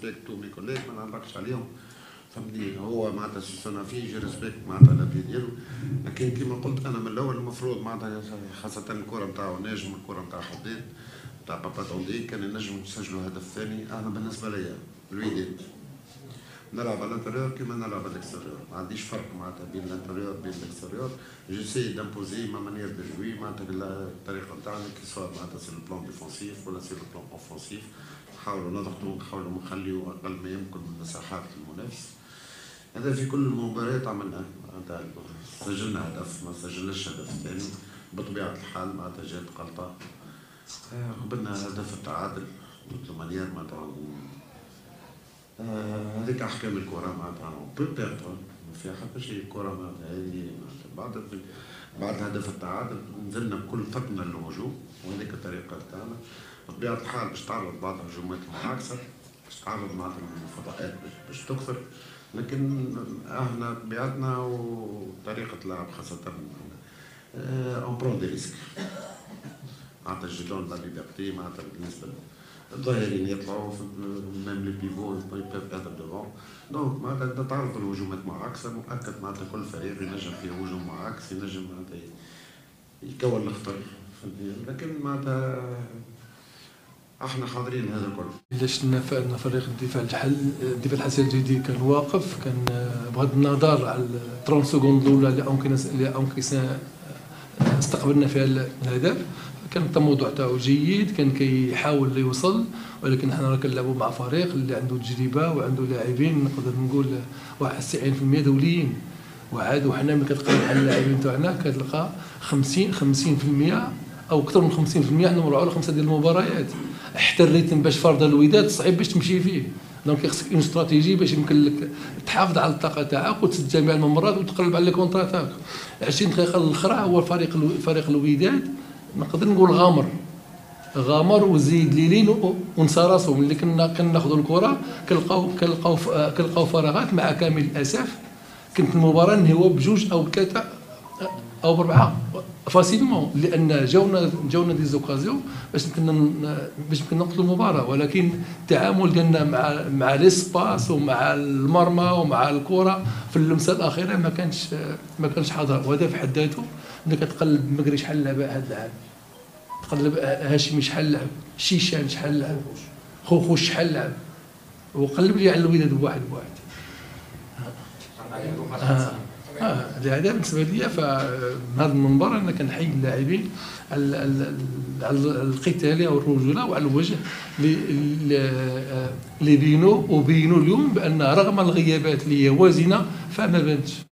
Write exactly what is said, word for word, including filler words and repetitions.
ريسبكت تو مي كوليج ما نعلقش عليهم فهمني. هو معناتها سونا في جي ريسبكت معناتها لابي ديالو، لكن كيما قلت انا من الاول المفروض معناتها خاصه الكره نتاعو ناجم، الكره نتاع حداد نتاع بابا توندي كان نجم نسجلوا هدف ثاني. انا بالنسبه ليا الويدين نلعب على الانتريور كيما نلعب على الاكستيريور، ما عنديش فرق معناتها بين الانتريور وبين الاكستيريور. جيسي دامبوزي ما مانيير دو جوي معناتها الطريقه نتاعنا كي سوا معناتها سي البلان ديفونسيف ولا سي البلان اوفونسيف، نحاولوا نضغطوا نحاولوا نخليوا اقل ما يمكن من مساحات المنافس. هذا في كل المباريات عملناه، معناتها سجلنا هدف ما سجلناش هدف ثاني بطبيعه الحال معناتها جات غلطه. قبلنا هدف التعادل دو مانيير معناتها هذيك احكام الكره معناتها بوتيتر ما فيها حتى شيء. الكره معناتها هذه بعد بعد هدف التعادل نزلنا بكل ثقلنا للهجوم، وهذيك الطريقه تاعنا. بطبيعه الحال باش تعرض بعض الهجمات المعاكسه، باش تعرض معناتها الفضاءات باش تكثر، لكن احنا طبيعتنا وطريقه اللعب خاصه اون برون دي ريسك معناتها الجدون لا ليبرتي معناتها بالنسبه الظاهرين يطلعوا ميم لي بيفو يبيف اتر دوفون. دونك معناتها تعرض الهجومات معاكسه، مؤكد معناتها كل فريق ينجم فيه هجوم معاكس، ينجم معناتها يكون الخطر فهمتني، لكن معناتها احنا حاضرين هذا الكل. الا شفنا ان فريق الدفاع الحل الدفاع الحسن الجديدي كان واقف، كان بغض النظر على ثلاثين سكوند الاولى اللي ممكن اللي ممكن استقبلنا فيها الهدف، كان التموضع تاعو جيد، كان كيحاول يوصل، ولكن حنا راه كنلعبوا مع فريق اللي عنده تجربه وعنده لاعبين نقدر نقول واحد تسعين بالمئة دوليين، وعاد وحنا ملي كتقارن على اللاعبين تاعنا كتلقى خمسين خمسين بالمئة او اكثر من خمسين بالمئة نمروا على خمسه ديال المباريات. حتى الريتم باش فرض الوداد صعيب باش تمشي فيه، دونك خصك اون استراتيجي باش يمكن لك تحافظ على الطاقه تاعك وتسد جميع الممرات وتقلب على لي كونتر اتاك. عشرين دقيقه الاخرى هو فريق فريق الوداد نقدر نقول غامر غامر وزيد ليلين ونسى راسو. ملي كنا كناخذوا الكره كنلقاو كنلقاو كنلقاو فراغات، مع كامل الاسف كنت المباراه نهيوها بجوج او بثلاثه او باربعه فاسيلمون، لان جاونا جاونا دي زوكازيون باش يمكن باش يمكن نقتلوا المباراه، ولكن التعامل ديالنا مع مع ليسباس ومع المرمى ومع الكره في اللمسه الاخيره ما كانش ما كانش حاضر. وهذا في حد ذاته ملي كتقلب مكري شحال لعب هذا اللاعب، تقلب هاشمي شحال لعب، شيشان شحال لعب، خوخوش شحال لعب، وقلب لي على الوداد بواحد بواحد. آه. اه لهذا بالنسبه لي فهذا المنبر انا كنحيي اللاعبين على القتال او الرجوله وعلى الوجه اللي بينوا وبينوا اليوم بان رغم الغيابات اللي هي وازنه فما بانتش.